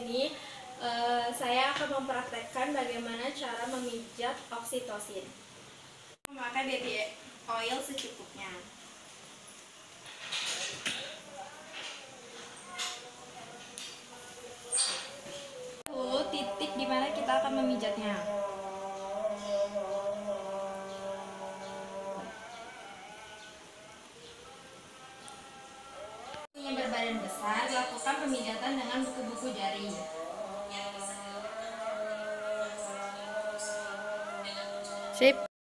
ini saya akan mempraktekkan bagaimana cara memijat oksitosin. Memakai baby oil secukupnya. Lalu titik di mana kita akan memijatnya. Yang berbadan besar, lakukan pemijatan dengan buku-buku jari. Sip.